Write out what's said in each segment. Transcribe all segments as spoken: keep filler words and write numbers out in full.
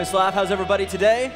Experience Live. How's everybody today?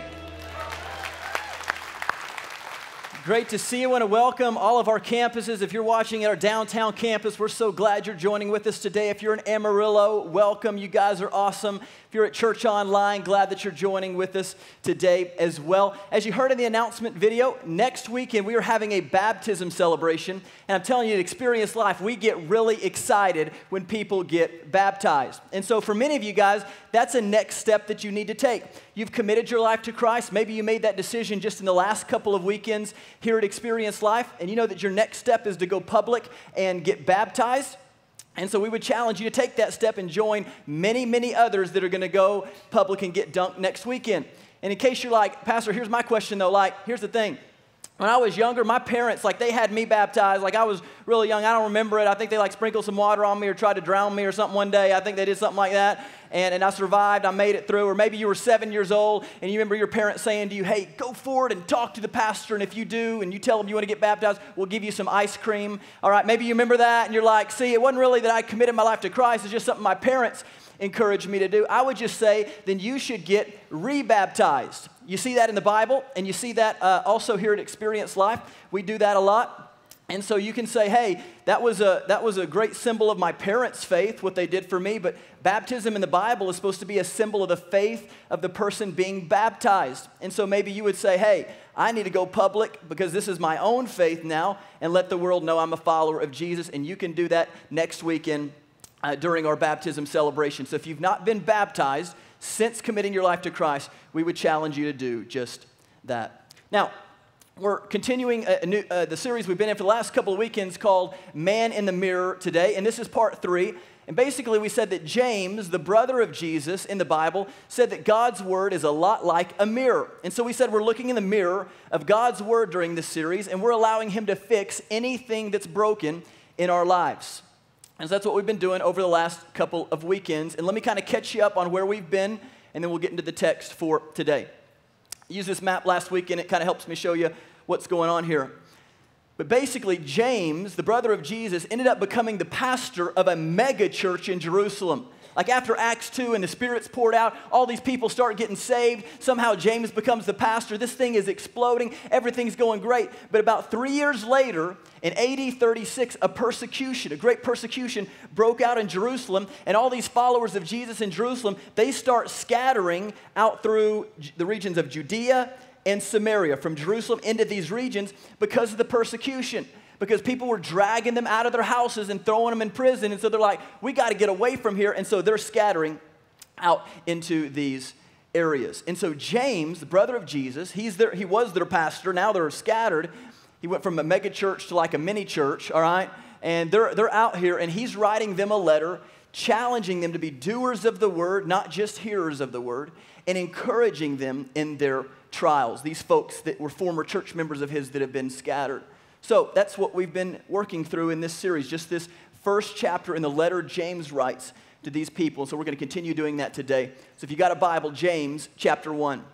Great to see you. I want to welcome all of our campuses. If you're watching at our downtown campus, we're so glad you're joining with us today. If you're in Amarillo, welcome. You guys are awesome. If you're at Church Online, glad that you're joining with us today as well. As you heard in the announcement video, next weekend we are having a baptism celebration. And I'm telling you, at Experience Life, we get really excited when people get baptized. And so for many of you guys, that's a next step that you need to take. You've committed your life to Christ. Maybe you made that decision just in the last couple of weekends here at Experience Life, and you know that your next step is to go public and get baptized. And so we would challenge you to take that step and join many, many others that are going to go public and get dunked next weekend. And in case you're like, Pastor, here's my question though, like, here's the thing. When I was younger, my parents, like, they had me baptized. Like, I was really young. I don't remember it. I think they, like, sprinkled some water on me or tried to drown me or something one day. I think they did something like that. And, and I survived. I made it through. Or maybe you were seven years old, and you remember your parents saying to you, hey, go forward and talk to the pastor. And if you do, and you tell them you want to get baptized, we'll give you some ice cream. All right, maybe you remember that, and you're like, see, it wasn't really that I committed my life to Christ. It's just something my parents encouraged me to do. I would just say, then you should get rebaptized. You see that in the Bible, and you see that uh, also here at Experience Life. We do that a lot. And so you can say, hey, that was a that was a great symbol of my parents' faith, what they did for me, but baptism in the Bible is supposed to be a symbol of the faith of the person being baptized. And so maybe you would say, hey, I need to go public because this is my own faith now, and let the world know I'm a follower of Jesus, and you can do that next weekend uh, during our baptism celebration. So if you've not been baptized since committing your life to Christ, we would challenge you to do just that. Now, we're continuing a new, uh, the series we've been in for the last couple of weekends called Man in the Mirror today, and this is part three. And basically we said that James, the brother of Jesus in the Bible, said that God's word is a lot like a mirror. And so we said we're looking in the mirror of God's word during this series, and we're allowing him to fix anything that's broken in our lives. And so that's what we've been doing over the last couple of weekends. And let me kind of catch you up on where we've been, and then we'll get into the text for today. I used this map last week, and it kind of helps me show you what's going on here. But basically, James, the brother of Jesus, ended up becoming the pastor of a mega church in Jerusalem. Like after Acts two and the Spirit's poured out, all these people start getting saved. Somehow James becomes the pastor. This thing is exploding. Everything's going great. But about three years later, in A D thirty-six, a persecution, a great persecution broke out in Jerusalem. And all these followers of Jesus in Jerusalem, they start scattering out through the regions of Judea and Samaria, from Jerusalem into these regions because of the persecution. Because people were dragging them out of their houses and throwing them in prison. And so they're like, we got to get away from here. And so they're scattering out into these areas. And so James, the brother of Jesus, he's their, he was their pastor. Now they're scattered. He went from a mega church to like a mini church, all right? And they're, they're out here, and he's writing them a letter challenging them to be doers of the word, not just hearers of the word, and encouraging them in their trials. These folks that were former church members of his that have been scattered. So that's what we've been working through in this series, just this first chapter in the letter James writes to these people. So we're going to continue doing that today. So if you got a Bible, James chapter one.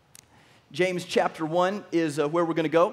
James chapter one is uh, where we're going to go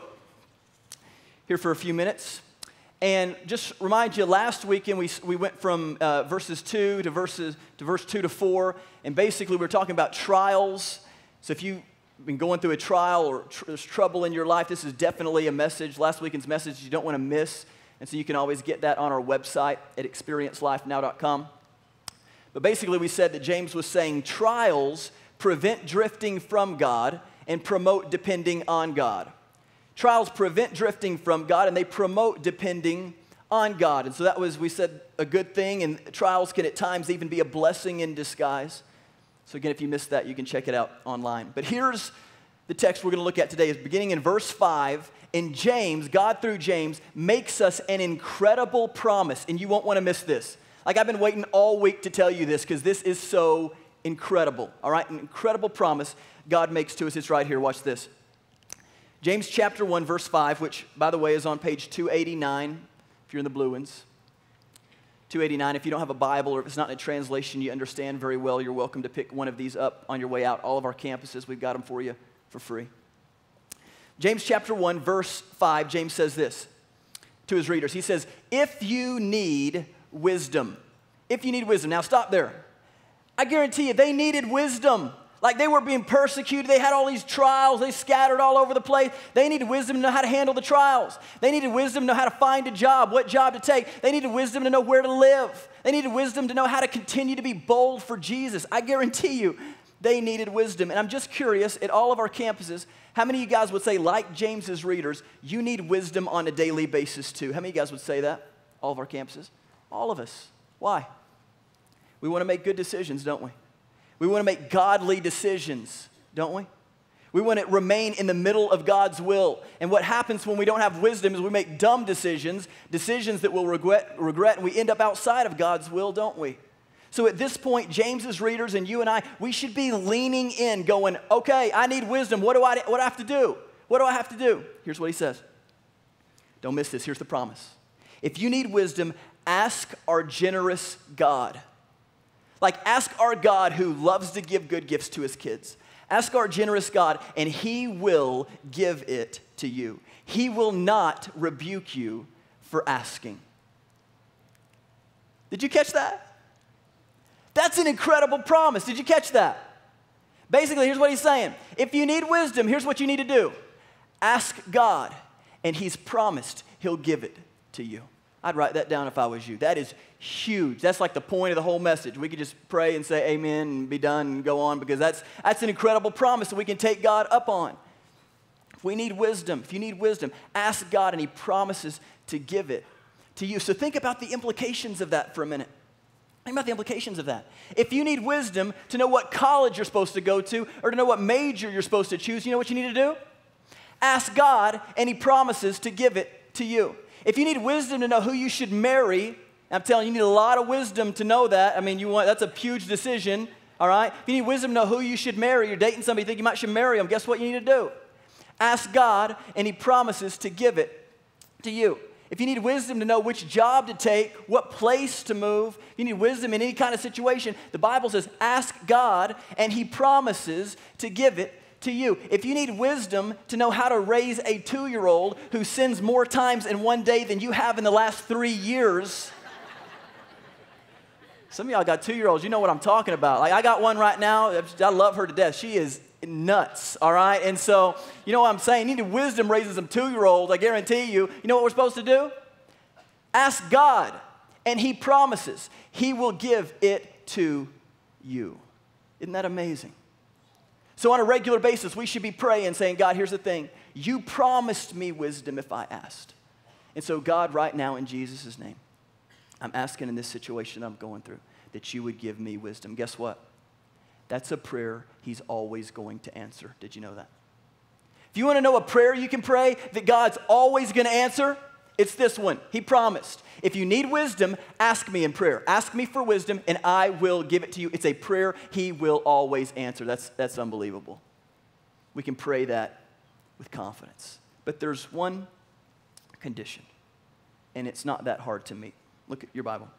here for a few minutes. And just remind you, last weekend we, we went from uh, verses two to verses to verse two to four, and basically we were talking about trials. So if you been going through a trial or tr- there's trouble in your life, this is definitely a message, last weekend's message you don't want to miss. And so you can always get that on our website at experience life now dot com. But basically we said that James was saying trials prevent drifting from God and promote depending on God. Trials prevent drifting from God, and they promote depending on God. And so that was, we said, a good thing, and trials can at times even be a blessing in disguise. So again, if you missed that, you can check it out online. But here's the text we're going to look at today. It's beginning in verse five. And James, God through James, makes us an incredible promise. And you won't want to miss this. Like I've been waiting all week to tell you this because this is so incredible. All right, an incredible promise God makes to us. It's right here. Watch this. James chapter one, verse five, which, by the way, is on page two eighty-nine, if you're in the blue ones. two eighty-nine. If you don't have a Bible or if it's not in a translation you understand very well, you're welcome to pick one of these up on your way out. All of our campuses, we've got them for you for free. James chapter one, verse five, James says this to his readers. He says, if you need wisdom, if you need wisdom. Now stop there. I guarantee you, they needed wisdom. Like they were being persecuted. They had all these trials. They scattered all over the place. They needed wisdom to know how to handle the trials. They needed wisdom to know how to find a job, what job to take. They needed wisdom to know where to live. They needed wisdom to know how to continue to be bold for Jesus. I guarantee you, they needed wisdom. And I'm just curious, at all of our campuses, how many of you guys would say, like James's readers, you need wisdom on a daily basis too? How many of you guys would say that? All of our campuses? All of us. Why? We want to make good decisions, don't we? We want to make godly decisions, don't we? We want to remain in the middle of God's will. And what happens when we don't have wisdom is we make dumb decisions, decisions that we'll regret, regret, and we end up outside of God's will, don't we? So at this point, James's readers and you and I, we should be leaning in, going, okay, I need wisdom. What do I, what do I have to do? What do I have to do? Here's what he says. Don't miss this. Here's the promise. If you need wisdom, ask our generous God. Like, ask our God who loves to give good gifts to his kids. Ask our generous God, and he will give it to you. He will not rebuke you for asking. Did you catch that? That's an incredible promise. Did you catch that? Basically, here's what he's saying. If you need wisdom, here's what you need to do. Ask God, and he's promised he'll give it to you. I'd write that down if I was you. That is huge. That's like the point of the whole message. We could just pray and say amen and be done and go on because that's, that's an incredible promise that we can take God up on. If we need wisdom, if you need wisdom, ask God and he promises to give it to you. So think about the implications of that for a minute. Think about the implications of that. If you need wisdom to know what college you're supposed to go to or to know what major you're supposed to choose, you know what you need to do? Ask God and he promises to give it to you. If you need wisdom to know who you should marry, I'm telling you, you need a lot of wisdom to know that. I mean, you want that's a huge decision, all right? If you need wisdom to know who you should marry, you're dating somebody, you think you might should marry them, guess what you need to do? Ask God, and he promises to give it to you. If you need wisdom to know which job to take, what place to move, if you need wisdom in any kind of situation, the Bible says, ask God, and he promises to give it to you. If you need wisdom to know how to raise a two-year-old who sins more times in one day than you have in the last three years, some of y'all got two-year-olds, you know what I'm talking about. Like I got one right now, I love her to death. She is nuts, all right? And so, you know what I'm saying? You need wisdom raising some two-year-olds, I guarantee you. You know what we're supposed to do? Ask God, and he promises he will give it to you. Isn't that amazing? So on a regular basis, we should be praying, saying, God, here's the thing. You promised me wisdom if I asked. And so God, right now, in Jesus' name, I'm asking in this situation I'm going through that you would give me wisdom. Guess what? That's a prayer he's always going to answer. Did you know that? If you want to know a prayer you can pray that God's always going to answer, it's this one. He promised. If you need wisdom, ask me in prayer. Ask me for wisdom, and I will give it to you. It's a prayer he will always answer. That's, that's unbelievable. We can pray that with confidence. But there's one condition, and it's not that hard to meet. Look at your Bible.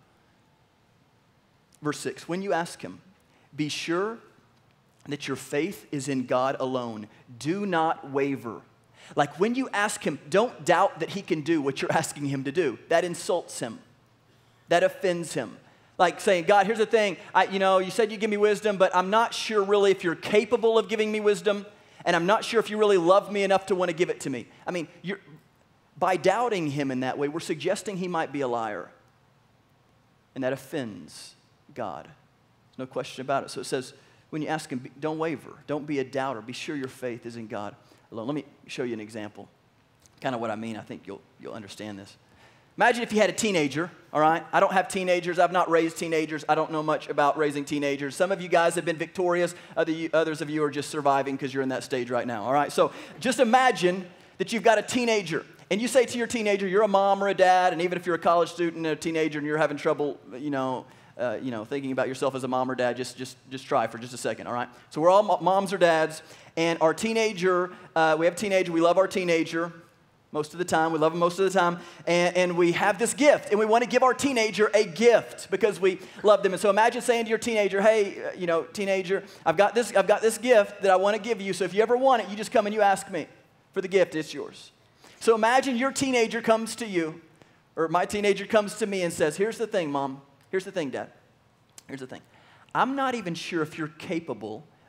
Verse six, when you ask him, be sure that your faith is in God alone. Do not waver. Like when you ask him, don't doubt that he can do what you're asking him to do. That insults him. That offends him. Like saying, God, here's the thing. I, you know, you said you give me wisdom, but I'm not sure really if you're capable of giving me wisdom, and I'm not sure if you really love me enough to want to give it to me. I mean, you're, by doubting him in that way, we're suggesting he might be a liar. And that offends God. There's no question about it. So it says, when you ask him, don't waver. Don't be a doubter. Be sure your faith is in God alone. Let me show you an example. Kind of what I mean. I think you'll, you'll understand this. Imagine if you had a teenager, all right? I don't have teenagers. I've not raised teenagers. I don't know much about raising teenagers. Some of you guys have been victorious. Other, others of you are just surviving because you're in that stage right now, all right? So just imagine that you've got a teenager, and you say to your teenager, you're a mom or a dad, and even if you're a college student and a teenager and you're having trouble, you know, Uh, you know, thinking about yourself as a mom or dad, just, just, just try for just a second, all right? So we're all moms or dads, and our teenager, uh, we have a teenager, we love our teenager most of the time, we love him most of the time, and, and we have this gift, and we want to give our teenager a gift because we love them. And so imagine saying to your teenager, hey, uh, you know, teenager, I've got this, I've got this gift that I want to give you, so if you ever want it, you just come and you ask me for the gift, it's yours. So imagine your teenager comes to you, or my teenager comes to me and says, here's the thing, Mom. Here's the thing, Dad. Here's the thing. I'm not even sure if you're capable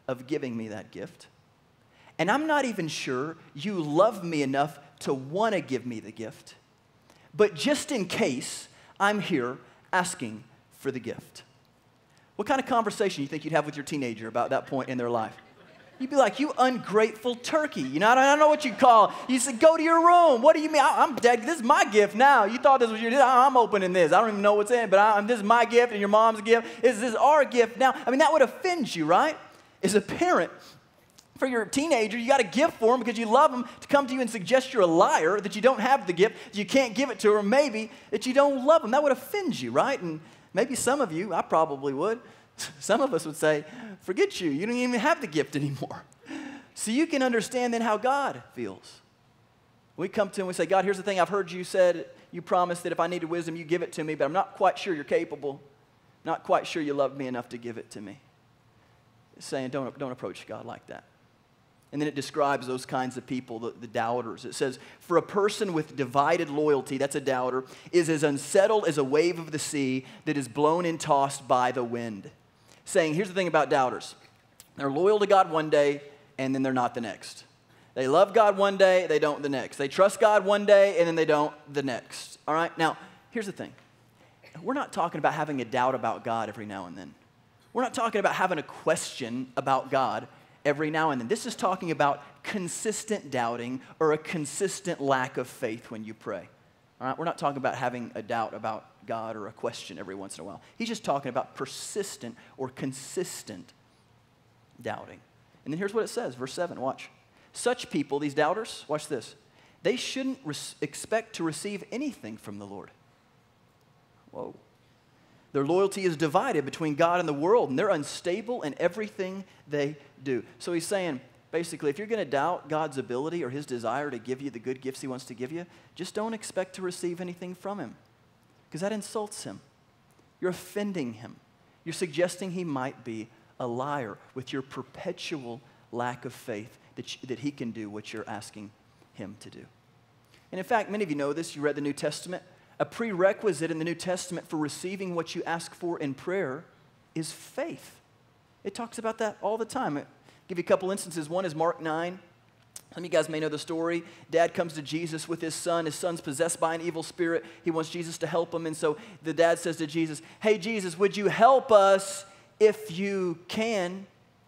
of giving me that gift. And I'm not even sure you love me enough to want to give me the gift. But just in case, I'm here asking for the gift. What kind of conversation you think you'd have with your teenager about that point in their life? You'd be like, you ungrateful turkey. You know, I don't know what you'd call. You said, go to your room. What do you mean? I, I'm dead. This is my gift now. You thought this was your gift. I'm opening this. I don't even know what's in it, but I, this is my gift and your mom's gift. This is our gift now. I mean, that would offend you, right? As a parent, for your teenager, you got a gift for them because you love them to come to you and suggest you're a liar, that you don't have the gift, that you can't give it to her, maybe that you don't love them. That would offend you, right? And maybe some of you, I probably would, some of us would say, forget you. You don't even have the gift anymore. So you can understand then how God feels. We come to him and we say, God, here's the thing. I've heard you said, you promised that if I needed wisdom, you give it to me, but I'm not quite sure you're capable. Not quite sure you love me enough to give it to me. It's saying, don't, don't approach God like that. And then it describes those kinds of people, the, the doubters. It says, for a person with divided loyalty, that's a doubter, is as unsettled as a wave of the sea that is blown and tossed by the wind. Saying, here's the thing about doubters. They're loyal to God one day, and then they're not the next. They love God one day, they don't the next. They trust God one day, and then they don't the next. All right? Now, here's the thing. We're not talking about having a doubt about God every now and then. We're not talking about having a question about God every now and then. This is talking about consistent doubting or a consistent lack of faith when you pray. All right? We're not talking about having a doubt about God or a question every once in a while. He's just talking about persistent or consistent doubting. And then here's what it says, verse seven, watch. Such people, these doubters, watch this, they shouldn't res- expect to receive anything from the Lord. Whoa. Their loyalty is divided between God and the world, and they're unstable in everything they do. So he's saying, basically, if you're going to doubt God's ability or his desire to give you the good gifts he wants to give you, just don't expect to receive anything from him, because that insults him. You're offending him. You're suggesting he might be a liar with your perpetual lack of faith that, you, that he can do what you're asking him to do. And in fact, many of you know this. You read the New Testament. A prerequisite in the New Testament for receiving what you ask for in prayer is faith. It talks about that all the time. I'll give you a couple instances. One is Mark nine. Some of you guys may know the story. Dad comes to Jesus with his son. His son's possessed by an evil spirit. He wants Jesus to help him. And so the dad says to Jesus, hey, Jesus, would you help us if you can?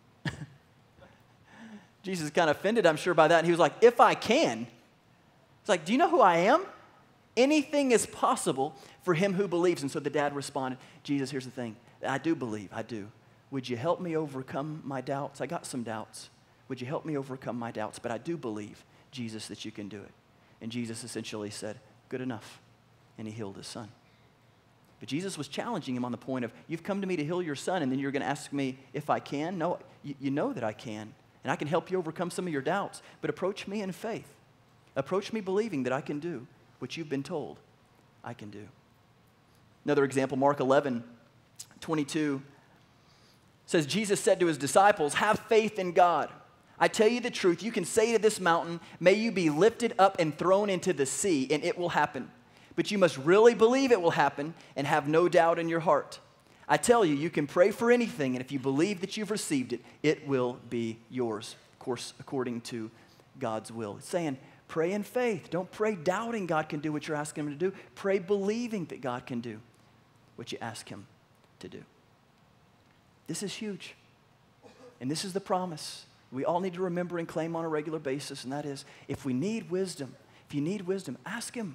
Jesus is kind of offended, I'm sure, by that. And he was like, if I can? It's like, do you know who I am? Anything is possible for him who believes. And so the dad responded, Jesus, here's the thing. I do believe, I do. Would you help me overcome my doubts? I got some doubts. Would you help me overcome my doubts? But I do believe, Jesus, that you can do it. And Jesus essentially said, good enough. And he healed his son. But Jesus was challenging him on the point of, you've come to me to heal your son, and then you're going to ask me if I can? No, you, you know that I can. And I can help you overcome some of your doubts. But approach me in faith. Approach me believing that I can do what you've been told I can do. Another example, Mark eleven, twenty-two says, Jesus said to his disciples, have faith in God. I tell you the truth, you can say to this mountain, may you be lifted up and thrown into the sea, and it will happen. But you must really believe it will happen and have no doubt in your heart. I tell you, you can pray for anything, and if you believe that you've received it, it will be yours, of course, according to God's will. It's saying, pray in faith. Don't pray doubting God can do what you're asking him to do. Pray believing that God can do what you ask him to do. This is huge. And this is the promise we all need to remember and claim on a regular basis, and that is, if we need wisdom, if you need wisdom, ask him.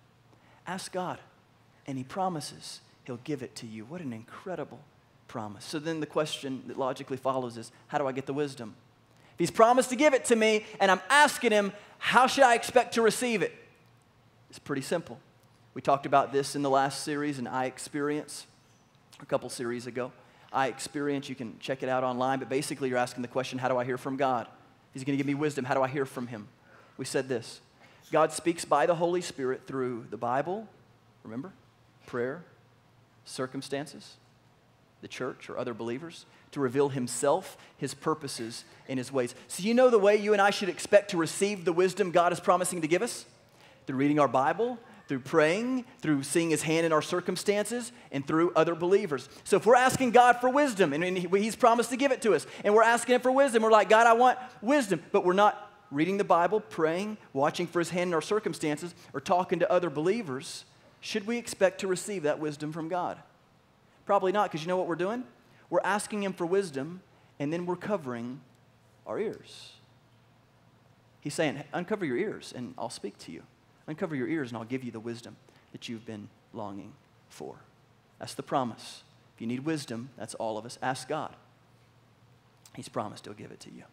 Ask God, and he promises he'll give it to you. What an incredible promise. So then the question that logically follows is, how do I get the wisdom? If he's promised to give it to me, and I'm asking him, how should I expect to receive it? It's pretty simple. We talked about this in the last series, in I Experience, a couple series ago. I Experience, you can check it out online, but basically you're asking the question, how do I hear from God? He's going to give me wisdom. How do I hear from him? We said this. God speaks by the Holy Spirit through the Bible, remember, prayer, circumstances, the church or other believers, to reveal himself, his purposes, and his ways. So you know the way you and I should expect to receive the wisdom God is promising to give us? Through reading our Bible, through through praying, through seeing his hand in our circumstances, and through other believers. So if we're asking God for wisdom, and he's promised to give it to us, and we're asking him for wisdom, we're like, God, I want wisdom, but we're not reading the Bible, praying, watching for his hand in our circumstances, or talking to other believers, should we expect to receive that wisdom from God? Probably not, because you know what we're doing? We're asking him for wisdom, and then we're covering our ears. He's saying, uncover your ears, and I'll speak to you. Uncover your ears, and I'll give you the wisdom that you've been longing for. That's the promise. If you need wisdom, that's all of us. Ask God. He's promised he'll give it to you.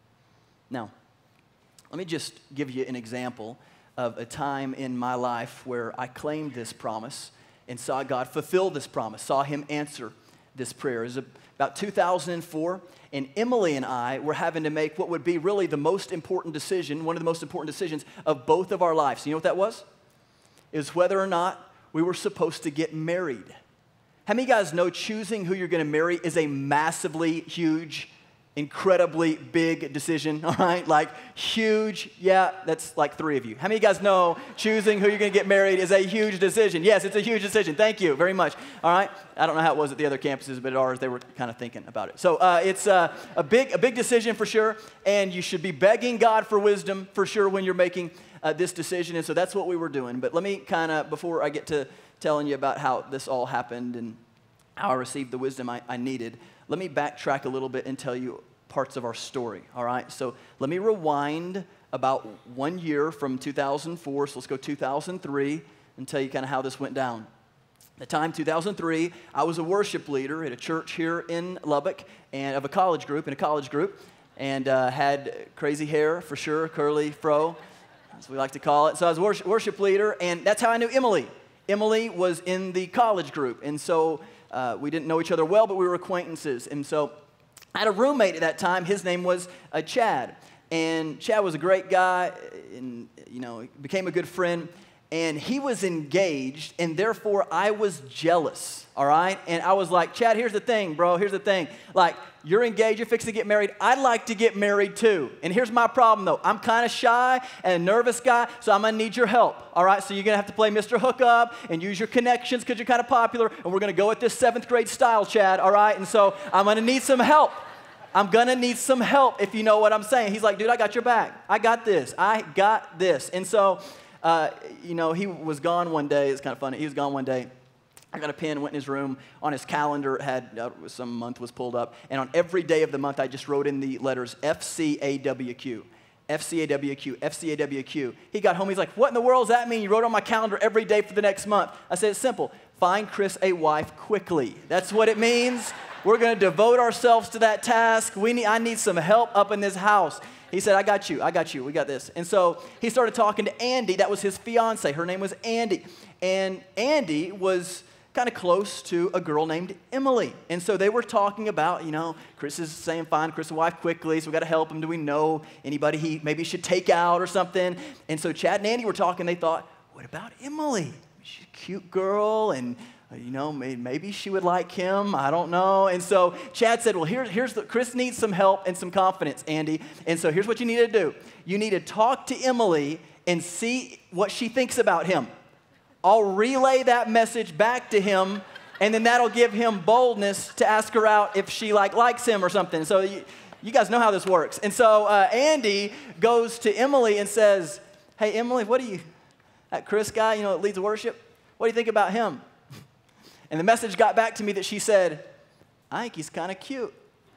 Now, let me just give you an example of a time in my life where I claimed this promise and saw God fulfill this promise, saw him answer this prayer. It was about two thousand four, and Emily and I were having to make what would be really the most important decision, one of the most important decisions of both of our lives. You know what that was? It was whether or not we were supposed to get married. How many of you guys know choosing who you're going to marry is a massively huge, incredibly big decision, all right? Like huge, yeah, that's like three of you. How many of you guys know choosing who you're going to get married is a huge decision? Yes, it's a huge decision. Thank you very much, all right? I don't know how it was at the other campuses, but at ours, they were kind of thinking about it. So uh, it's uh, a big a big decision for sure, and you should be begging God for wisdom for sure when you're making uh, this decision, and so that's what we were doing. But let me kind of, before I get to telling you about how this all happened and how I received the wisdom I, I needed, let me backtrack a little bit and tell you parts of our story, all right? So let me rewind about one year from two thousand four, so let's go two thousand three and tell you kind of how this went down. At the time, two thousand three, I was a worship leader at a church here in Lubbock, and of a college group, in a college group, and uh, had crazy hair for sure, curly fro, as we like to call it. So I was a worship, worship leader, and that's how I knew Emily. Emily was in the college group, and so uh, we didn't know each other well, but we were acquaintances, and so I had a roommate at that time. His name was uh, Chad, and Chad was a great guy, and you know, became a good friend. And he was engaged, and therefore I was jealous. All right, and I was like, Chad, here's the thing, bro. Here's the thing. Like, you're engaged, you're fixing to get married. I'd like to get married too. And here's my problem though. I'm kind of shy and a nervous guy, so I'm gonna need your help. All right, so you're gonna have to play Mister Hookup and use your connections because you're kind of popular, and we're gonna go with this seventh grade style, Chad. All right, and so I'm gonna need some help. I'm going to need some help, if you know what I'm saying. He's like, dude, I got your back. I got this. I got this. And so, uh, you know, he was gone one day. It's kind of funny. He was gone one day. I got a pen, went in his room. On his calendar, it had uh, some month was pulled up. And on every day of the month, I just wrote in the letters F C A W Q. F C A W Q, F C A W Q. He got home. He's like, what in the world does that mean? You wrote on my calendar every day for the next month. I said, it's simple. Find Chris a wife quickly. That's what it means. We're going to devote ourselves to that task. We need, I need some help up in this house. He said, I got you. I got you. We got this. And so he started talking to Andy. That was his fiance. Her name was Andy. And Andy was kind of close to a girl named Emily. And so they were talking about, you know, Chris is saying, find Chris a wife quickly, so we got to help him. Do we know anybody he maybe should take out or something? And so Chad and Andy were talking. They thought, what about Emily? She's a cute girl, and you know, maybe she would like him. I don't know. And so Chad said, well, here, here's the, Chris needs some help and some confidence, Andy. And so here's what you need to do. You need to talk to Emily and see what she thinks about him. I'll relay that message back to him, and then that'll give him boldness to ask her out if she like likes him or something. So you, you guys know how this works. And so uh, Andy goes to Emily and says, hey, Emily, what do you, that Chris guy, you know, that leads worship, what do you think about him? And the message got back to me that she said, I think he's kind of cute.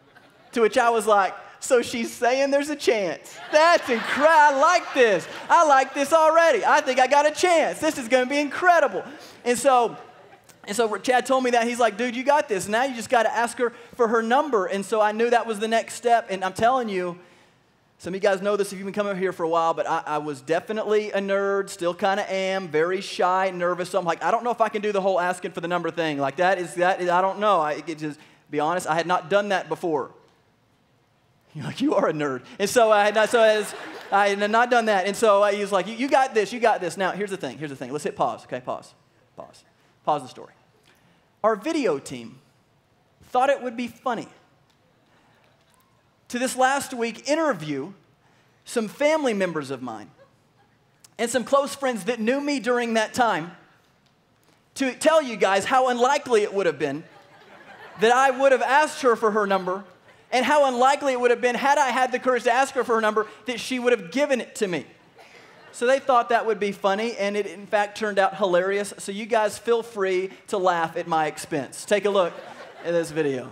To which I was like, so she's saying there's a chance. That's incredible. I like this. I like this already. I think I got a chance. This is going to be incredible. And so, and so Chad told me that. He's like, dude, you got this. Now you just got to ask her for her number. And so I knew that was the next step. And I'm telling you, some of you guys know this if you've been coming over here for a while, but I, I was definitely a nerd, still kind of am, very shy, nervous. So I'm like, I don't know if I can do the whole asking for the number thing. Like that is, that is, I don't know. I it just, be honest, I had not done that before. You're like, you are a nerd. And so I had not, so I, was, I had not done that. And so he was like, you, you got this, you got this. Now, here's the thing, here's the thing. Let's hit pause, okay? Pause, pause. Pause the story. Our video team thought it would be funny to this last week interview some family members of mine and some close friends that knew me during that time to tell you guys how unlikely it would have been that I would have asked her for her number, and how unlikely it would have been had I had the courage to ask her for her number that she would have given it to me. So they thought that would be funny, and it in fact turned out hilarious. So you guys feel free to laugh at my expense. Take a look at this video.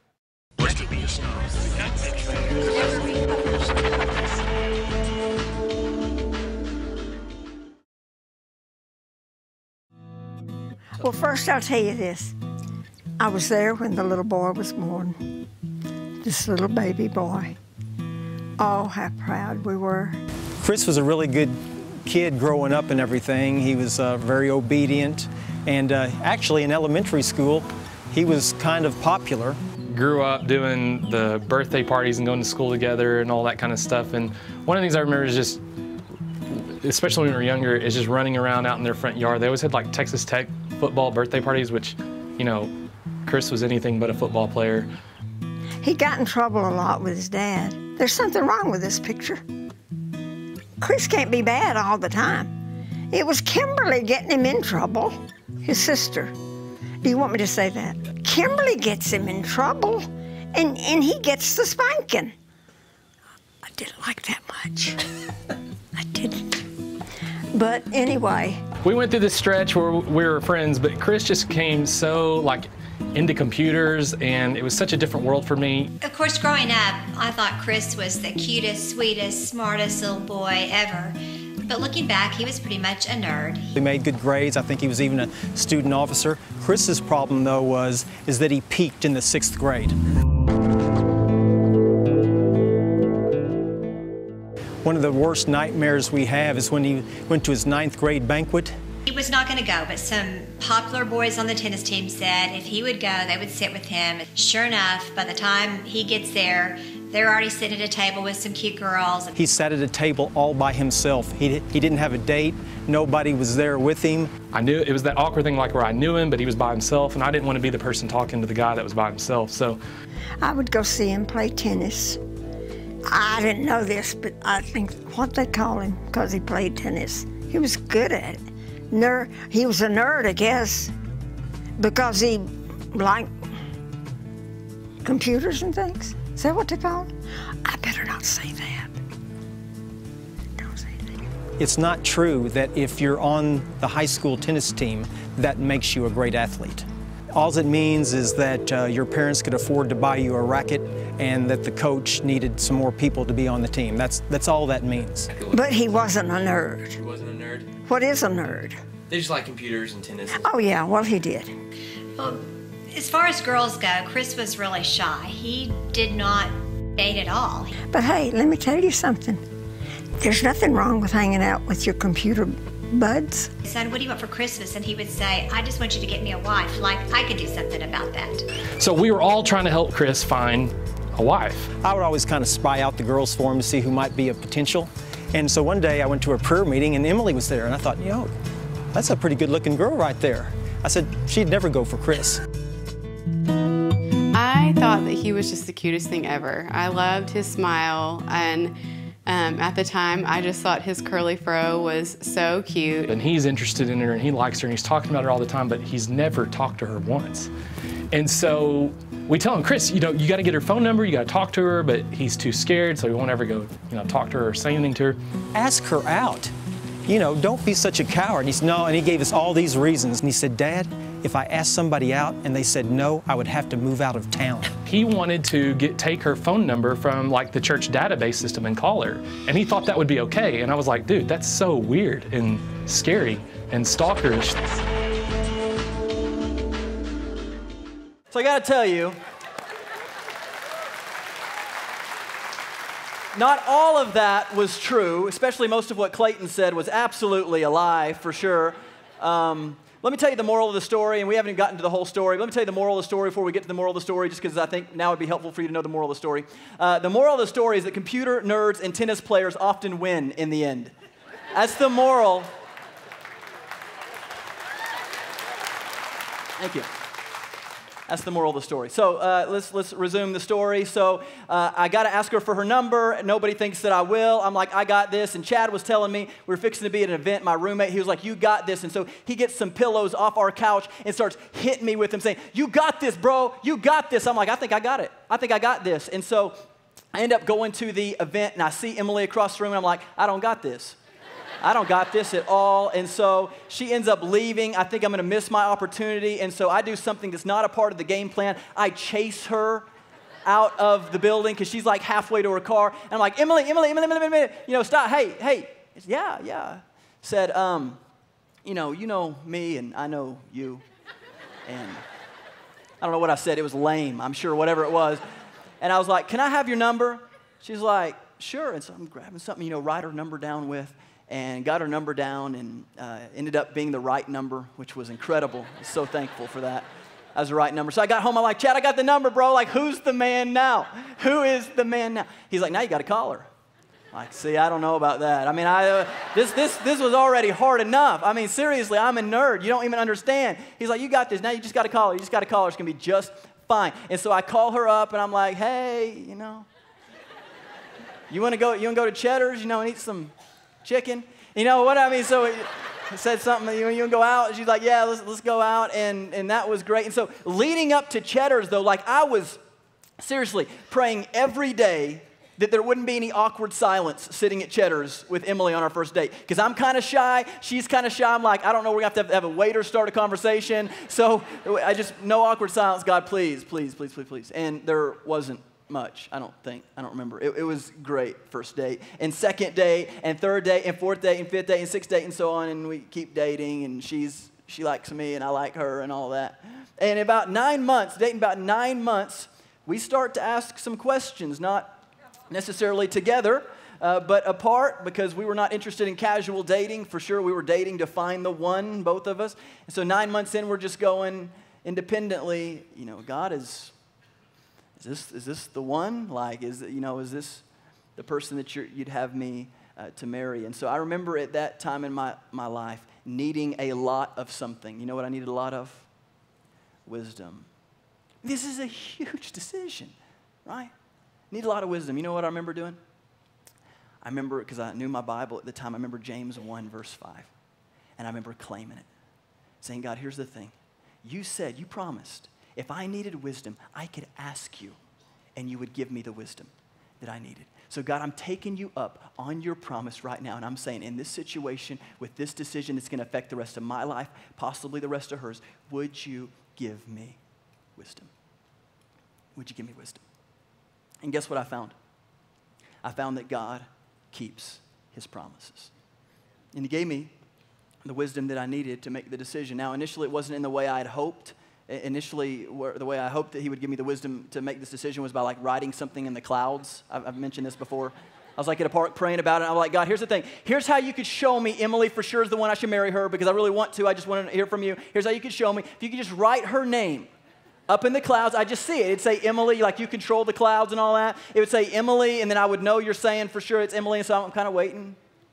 Well, first I'll tell you this. I was there when the little boy was born, this little baby boy. Oh, how proud we were. Chris was a really good kid growing up and everything. He was uh, very obedient, and uh, actually in elementary school, he was kind of popular. Grew up doing the birthday parties and going to school together and all that kind of stuff. And one of the things I remember is just, especially when we were younger, is just running around out in their front yard. They always had like Texas Tech football birthday parties, which, you know, Chris was anything but a football player. He got in trouble a lot with his dad. There's something wrong with this picture. Chris can't be bad all the time. It was Kimberly getting him in trouble, his sister. Do you want me to say that? Kimberly gets him in trouble, and, and he gets the spanking. I didn't like that much. I didn't. But anyway. We went through this stretch where we were friends, but Chris just came so, like, into computers, and it was such a different world for me. Of course, growing up, I thought Chris was the cutest, sweetest, smartest little boy ever. But looking back, he was pretty much a nerd. He made good grades. I think he was even a student officer. Chris's problem, though, was is that he peaked in the sixth grade. One of the worst nightmares we have is when he went to his ninth grade banquet. He was not going to go, but some popular boys on the tennis team said if he would go, they would sit with him. Sure enough, by the time he gets there, they're already sitting at a table with some cute girls. He sat at a table all by himself. He, he didn't have a date. Nobody was there with him. I knew it was that awkward thing, like where I knew him, but he was by himself, and I didn't want to be the person talking to the guy that was by himself. So I would go see him play tennis. I didn't know this, but I think what they call him, because he played tennis. He was good at it. Nerd, he was a nerd, I guess, because he liked computers and things. Is that what they call him? I better not say that. Don't say that. It's not true that if you're on the high school tennis team, that makes you a great athlete. All it means is that uh, your parents could afford to buy you a racket and that the coach needed some more people to be on the team. That's, that's all that means. But he wasn't a nerd. He wasn't a nerd? What is a nerd? They just like computers and tennis. Oh, yeah, well, he did. Well, as far as girls go, Chris was really shy. He did not date at all. But hey, let me tell you something. There's nothing wrong with hanging out with your computer buds. Son, what do you want for Christmas? And he would say, I just want you to get me a wife. Like, I could do something about that. So we were all trying to help Chris find a wife. I would always kind of spy out the girls for him to see who might be a potential. And so one day I went to a prayer meeting and Emily was there, and I thought, you know, that's a pretty good looking girl right there. I said, she'd never go for Chris. I thought that he was just the cutest thing ever. I loved his smile, and um, at the time, I just thought his curly fro was so cute. And he's interested in her, and he likes her, and he's talking about her all the time, but he's never talked to her once. And so we tell him, Chris, you know, you got to get her phone number, you got to talk to her, but he's too scared, so he won't ever go, you know, talk to her or say anything to her. Ask her out. You know, don't be such a coward. And he said, no, and he gave us all these reasons. And he said, Dad, if I asked somebody out and they said no, I would have to move out of town. He wanted to get take her phone number from like the church database system and call her. And he thought that would be okay. And I was like, dude, that's so weird and scary and stalkerish. So I gotta tell you, not all of that was true, especially most of what Clayton said was absolutely a lie, for sure. Um, let me tell you the moral of the story, and we haven't even gotten to the whole story. Let me tell you the moral of the story before we get to the moral of the story, just because I think now would be helpful for you to know the moral of the story. Uh, the moral of the story is that computer nerds and tennis players often win in the end. That's the moral. Thank you. That's the moral of the story. So uh, let's let's resume the story. So uh, I got to ask her for her number. Nobody thinks that I will. I'm like, I got this. And Chad was telling me we were fixing to be at an event. My roommate, he was like, you got this. And so he gets some pillows off our couch and starts hitting me with them, saying, you got this, bro. You got this. I'm like, I think I got it. I think I got this. And so I end up going to the event, and I see Emily across the room, and I'm like, I don't got this. I don't got this at all. And so she ends up leaving. I think I'm going to miss my opportunity. And so I do something that's not a part of the game plan. I chase her out of the building because she's like halfway to her car. And I'm like, Emily, Emily, Emily, Emily, Emily, you know, stop. Hey, hey. Yeah, yeah. Said, um, you know, you know me and I know you. And I don't know what I said. It was lame, I'm sure, whatever it was. And I was like, can I have your number? She's like, sure. And so I'm grabbing something, you know, write her number down with. And got her number down and uh, ended up being the right number, which was incredible. I was so thankful for that. That was the right number. So I got home, I'm like, Chad, I got the number, bro. Like, who's the man now? Who is the man now? He's like, now you got to call her. Like, see, I don't know about that. I mean, I, uh, this, this, this was already hard enough. I mean, seriously, I'm a nerd. You don't even understand. He's like, you got this. Now you just got to call her. You just got to call her. It's going to be just fine. And so I call her up, and I'm like, hey, you know, you want to go, you want to go to Cheddar's, you know, and eat some chicken? You know what I mean? So it said something, you, you want to go out? She's like, yeah, let's, let's go out. And, and that was great. And so leading up to Cheddar's, though, like I was seriously praying every day that there wouldn't be any awkward silence sitting at Cheddar's with Emily on our first date. Because I'm kind of shy. She's kind of shy. I'm like, I don't know. We're going to have to have a waiter start a conversation. So I just, no awkward silence. God, please, please, please, please, please. And there wasn't much, I don't think. I don't remember. It, it was great, first date. And second date, and third date, and fourth date, and fifth date, and sixth date, and so on. And we keep dating, and she's she likes me, and I like her, and all that. And about nine months, dating about nine months, we start to ask some questions, not necessarily together, uh, but apart, because we were not interested in casual dating. For sure, we were dating to find the one, both of us. And so nine months in, we're just going independently. You know, God is... Is this, is this the one? Like, is you know, is this the person that you're, you'd have me uh, to marry? And so I remember at that time in my, my life needing a lot of something. You know what I needed a lot of? Wisdom. This is a huge decision, right? Need a lot of wisdom. You know what I remember doing? I remember, because I knew my Bible at the time, I remember James one, verse five. And I remember claiming it, saying, God, here's the thing. You said, you promised, if I needed wisdom, I could ask you, and you would give me the wisdom that I needed. So God, I'm taking you up on your promise right now, and I'm saying in this situation, with this decision that's going to affect the rest of my life, possibly the rest of hers, would you give me wisdom? Would you give me wisdom? And guess what I found? I found that God keeps his promises. And he gave me the wisdom that I needed to make the decision. Now, initially, it wasn't in the way I had hoped. Initially, the way I hoped that he would give me the wisdom to make this decision was by like writing something in the clouds. I've, I've mentioned this before. I was like at a park praying about it. And I'm like, God, here's the thing. Here's how you could show me Emily for sure is the one I should marry her because I really want to. I just want to hear from you. Here's how you could show me. If you could just write her name up in the clouds, I just see it. It'd say Emily, like you control the clouds and all that. It would say Emily, and then I would know you're saying for sure it's Emily, and so I'm kind of waiting.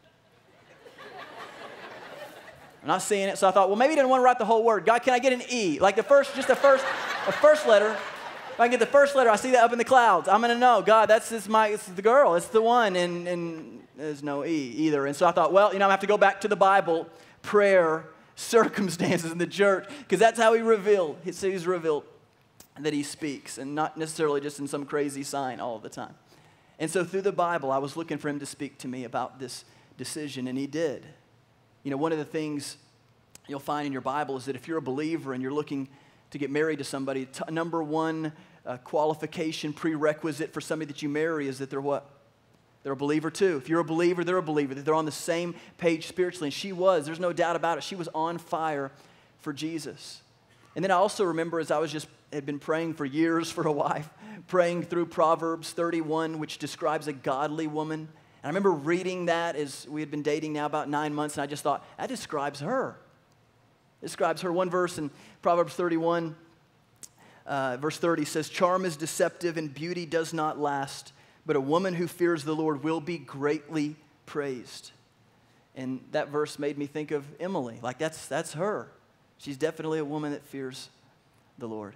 I'm not seeing it, so I thought, well, maybe he didn't want to write the whole word. God, can I get an E? Like the first, just the first, the first letter. If I can get the first letter, I see that up in the clouds. I'm going to know, God, that's this my, it's the girl, it's the one, and, and there's no E either. And so I thought, well, you know, I have to go back to the Bible, prayer, circumstances in the church, because that's how he revealed, he's revealed that he speaks, and not necessarily just in some crazy sign all the time. And so through the Bible, I was looking for him to speak to me about this decision, and he did. You know, one of the things you'll find in your Bible is that if you're a believer and you're looking to get married to somebody, t- number one uh, qualification, prerequisite for somebody that you marry is that they're what? They're a believer too. If you're a believer, they're a believer. That they're on the same page spiritually. And she was, there's no doubt about it. She was on fire for Jesus. And then I also remember as I was just, had been praying for years for a wife, praying through Proverbs thirty-one, which describes a godly woman. And I remember reading that as we had been dating now about nine months, and I just thought, that describes her. It describes her. One verse in Proverbs thirty-one, uh, verse thirty says, charm is deceptive and beauty does not last, but a woman who fears the Lord will be greatly praised. And that verse made me think of Emily. Like, that's, that's her. She's definitely a woman that fears the Lord.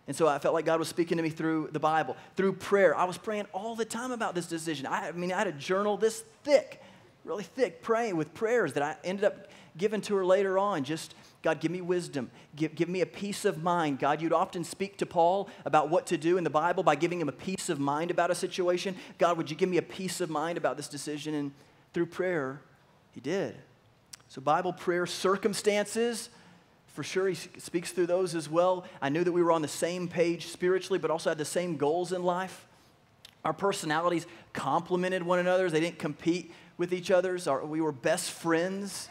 And so I felt like God was speaking to me through the Bible, through prayer. I was praying all the time about this decision. I, I mean, I had a journal this thick, really thick, praying with prayers that I ended up giving to her later on. Just, God, give me wisdom. Give, give me a peace of mind. God, you'd often speak to Paul about what to do in the Bible by giving him a peace of mind about a situation. God, would you give me a peace of mind about this decision? And through prayer, he did. So Bible, prayer, circumstances, for sure he speaks through those as well. I knew that we were on the same page spiritually, but also had the same goals in life. Our personalities complemented one another. They didn't compete with each other's. Our, we were best friends.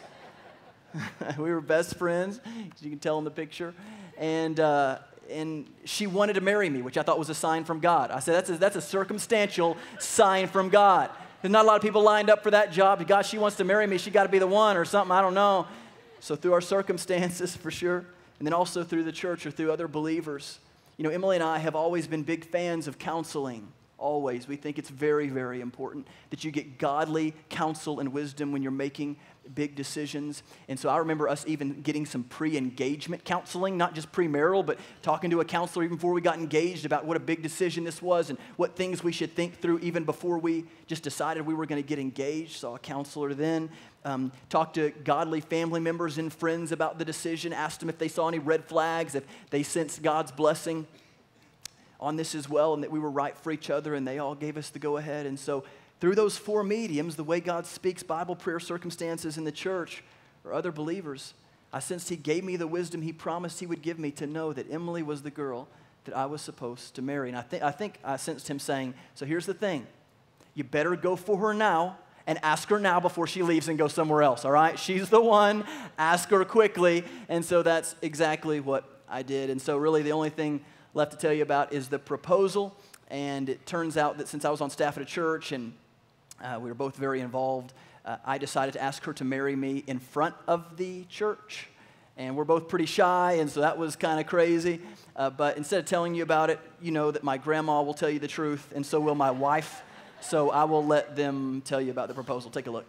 We were best friends, as you can tell in the picture. And uh, and she wanted to marry me, which I thought was a sign from God. I said, that's a, that's a circumstantial sign from God. There's not a lot of people lined up for that job. God, she wants to marry me. She got to be the one or something. I don't know. So through our circumstances, for sure, and then also through the church or through other believers. You know, Emily and I have always been big fans of counseling. Always. We think it's very, very important that you get godly counsel and wisdom when you're making big decisions. And so I remember us even getting some pre-engagement counseling, not just premarital, but talking to a counselor even before we got engaged about what a big decision this was and what things we should think through even before we just decided we were going to get engaged. Saw a counselor then. Um, talked to godly family members and friends about the decision, asked them if they saw any red flags, if they sensed God's blessing on this as well, and that we were right for each other, and they all gave us the go-ahead. And so through those four mediums, the way God speaks, Bible, prayer, circumstances in the church or other believers, I sensed he gave me the wisdom he promised he would give me to know that Emily was the girl that I was supposed to marry. And I, th- I think I sensed him saying, so here's the thing. You better go for her now and ask her now before she leaves and goes somewhere else, all right? She's the one. Ask her quickly. And so that's exactly what I did. And so really the only thing left to tell you about is the proposal. And it turns out that since I was on staff at a church and Uh, we were both very involved. Uh, I decided to ask her to marry me in front of the church. And we're both pretty shy, and so that was kind of crazy. Uh, but instead of telling you about it, you know that my grandma will tell you the truth, and so will my wife. So I will let them tell you about the proposal. Take a look.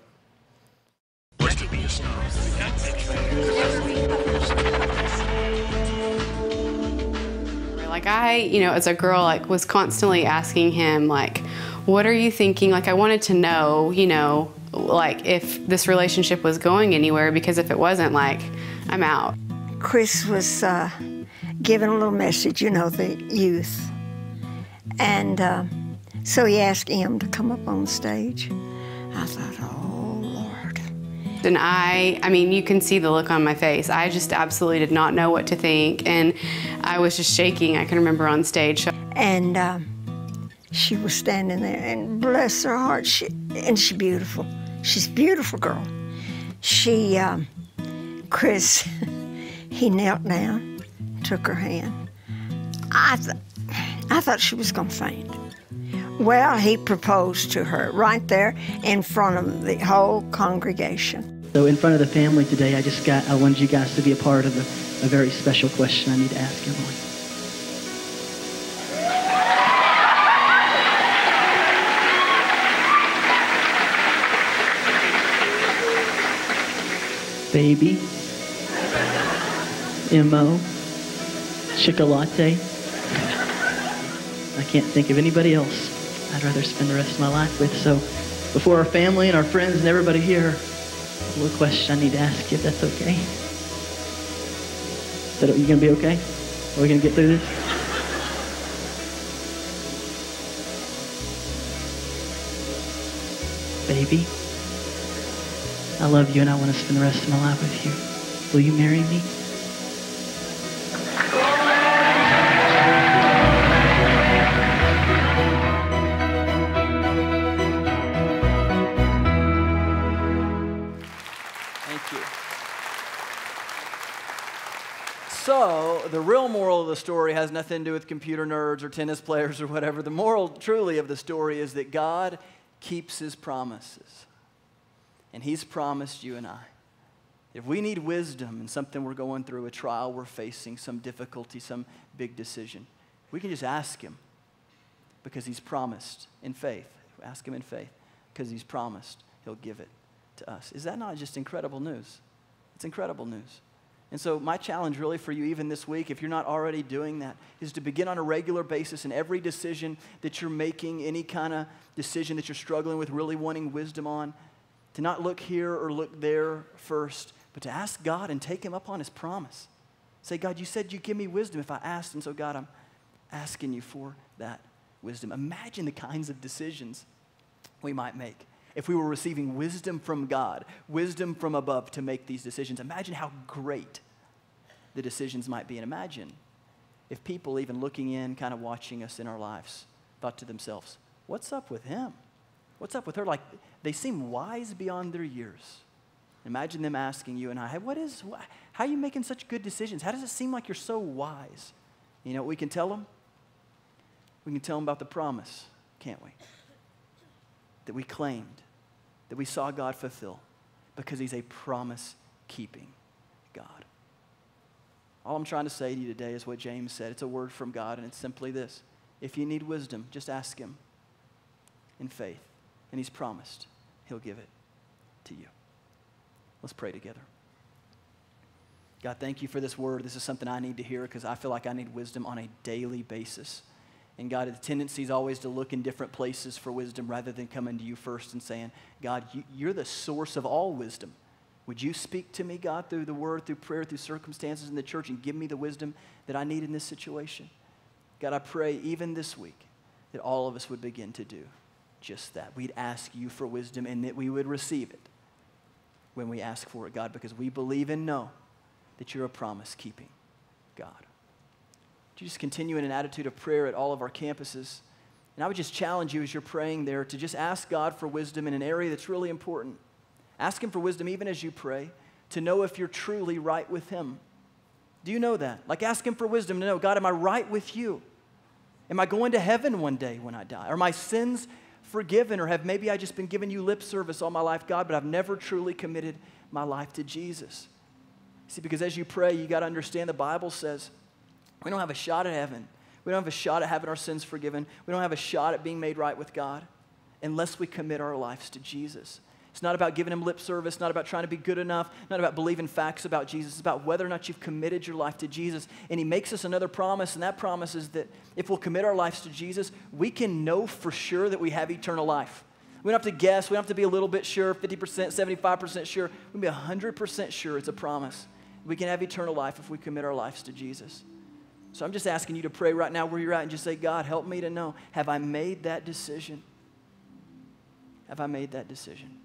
Like I, you know, as a girl, like was constantly asking him, like, what are you thinking? Like I wanted to know, you know, like if this relationship was going anywhere, because if it wasn't, like, I'm out. Chris was uh, giving a little message, you know, the youth. And uh, so he asked him to come up on stage. I thought, oh, Lord. And I, I mean, you can see the look on my face. I just absolutely did not know what to think. And I was just shaking, I can remember on stage. And uh, she was standing there, and bless her heart, she, and she's beautiful. She's a beautiful girl. She, um, Chris, he knelt down, took her hand. I, th I thought she was gonna faint. Well, he proposed to her right there in front of the whole congregation. So in front of the family today, I just got, I wanted you guys to be a part of a, a very special question I need to ask Emily. Baby, M O, Chocolate. I can't think of anybody else I'd rather spend the rest of my life with. So before our family and our friends and everybody here, a little question I need to ask you, if that's okay. Is that, you gonna be okay? Are we gonna get through this? Baby, I love you and I want to spend the rest of my life with you. Will you marry me? Thank you. So, the real moral of the story has nothing to do with computer nerds or tennis players or whatever. The moral, truly, of the story is that God keeps his promises. And he's promised you and I. If we need wisdom in something we're going through, a trial we're facing, some difficulty, some big decision, we can just ask him because he's promised in faith. Ask him in faith because he's promised he'll give it to us. Is that not just incredible news? It's incredible news. And so my challenge really for you even this week, if you're not already doing that, is to begin on a regular basis in every decision that you're making, any kind of decision that you're struggling with, really wanting wisdom on, to not look here or look there first, but to ask God and take him up on his promise. Say, God, you said you'd give me wisdom if I asked, and so God, I'm asking you for that wisdom. Imagine the kinds of decisions we might make if we were receiving wisdom from God, wisdom from above to make these decisions. Imagine how great the decisions might be. And imagine if people even looking in, kind of watching us in our lives, thought to themselves, what's up with him? What's up with her? Like, they seem wise beyond their years. Imagine them asking you and I, hey, what is, how are you making such good decisions? How does it seem like you're so wise? You know what we can tell them? We can tell them about the promise, can't we? That we claimed, that we saw God fulfill, because he's a promise-keeping God. All I'm trying to say to you today is what James said. It's a word from God, and it's simply this. If you need wisdom, just ask him in faith, and he's promised he'll give it to you. Let's pray together. God, thank you for this word. This is something I need to hear because I feel like I need wisdom on a daily basis. And God, the tendency is always to look in different places for wisdom rather than coming to you first and saying, God, you, you're the source of all wisdom. Would you speak to me, God, through the word, through prayer, through circumstances in the church, and give me the wisdom that I need in this situation? God, I pray even this week that all of us would begin to do just that. We'd ask you for wisdom and that we would receive it when we ask for it, God, because we believe and know that you're a promise-keeping God. Would you just continue in an attitude of prayer at all of our campuses? And I would just challenge you as you're praying there to just ask God for wisdom in an area that's really important. Ask him for wisdom even as you pray, to know if you're truly right with him. Do you know that? Like, ask him for wisdom to know, God, am I right with you? Am I going to heaven one day when I die? Are my sins forgiven, or have maybe I just been giving you lip service all my life, God, but I've never truly committed my life to Jesus? See, because as you pray, you got to understand the Bible says we don't have a shot at heaven. We don't have a shot at having our sins forgiven. We don't have a shot at being made right with God unless we commit our lives to Jesus. It's not about giving him lip service, not about trying to be good enough, not about believing facts about Jesus. It's about whether or not you've committed your life to Jesus. And he makes us another promise, and that promise is that if we'll commit our lives to Jesus, we can know for sure that we have eternal life. We don't have to guess. We don't have to be a little bit sure, fifty percent, seventy-five percent sure. We can be one hundred percent sure it's a promise. We can have eternal life if we commit our lives to Jesus. So I'm just asking you to pray right now where you're at and just say, God, help me to know, have I made that decision? Have I made that decision?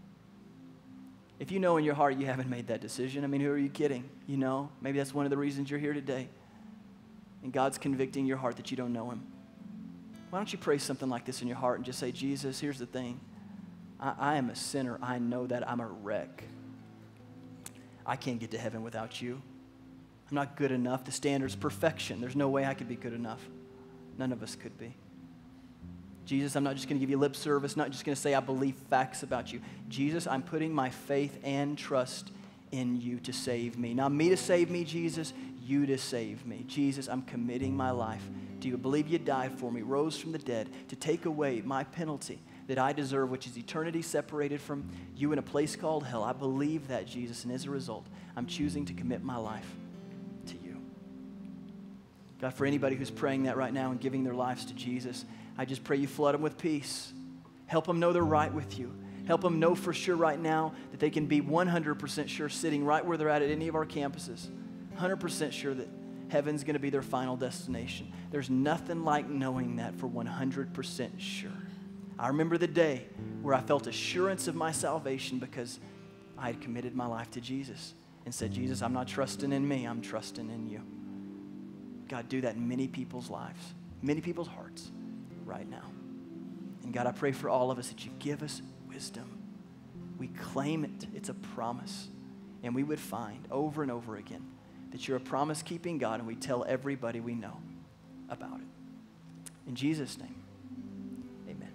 If you know in your heart you haven't made that decision, I mean, who are you kidding? You know, maybe that's one of the reasons you're here today. And God's convicting your heart that you don't know him. Why don't you pray something like this in your heart and just say, Jesus, here's the thing. I, I am a sinner. I know that I'm a wreck. I can't get to heaven without you. I'm not good enough. The standard's perfection. There's no way I could be good enough. None of us could be. Jesus, I'm not just going to give you lip service, not just going to say I believe facts about you. Jesus, I'm putting my faith and trust in you to save me. Not me to save me, Jesus, you to save me. Jesus, I'm committing my life to you. I believe you died for me, rose from the dead to take away my penalty that I deserve, which is eternity separated from you in a place called hell. I believe that, Jesus, and as a result, I'm choosing to commit my life to you. God, for anybody who's praying that right now and giving their lives to Jesus, I just pray you flood them with peace. Help them know they're right with you. Help them know for sure right now that they can be one hundred percent sure sitting right where they're at at any of our campuses, one hundred percent sure that heaven's going to be their final destination. There's nothing like knowing that for one hundred percent sure. I remember the day where I felt assurance of my salvation because I had committed my life to Jesus and said, Jesus, I'm not trusting in me, I'm trusting in you. God, do that in many people's lives, many people's hearts right now. And God, I pray for all of us that you give us wisdom. We claim it. It's a promise. And we would find over and over again that you're a promise-keeping God, and we tell everybody we know about it. In Jesus' name, amen.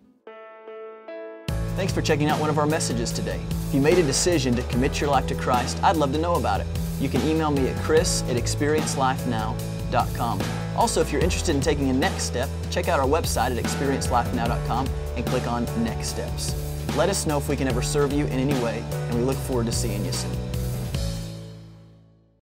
Thanks for checking out one of our messages today. If you made a decision to commit your life to Christ, I'd love to know about it. You can email me at chris at experience life now dot com. Also, if you're interested in taking a next step, check out our website at experience life now dot com and click on Next Steps. Let us know if we can ever serve you in any way, and we look forward to seeing you soon.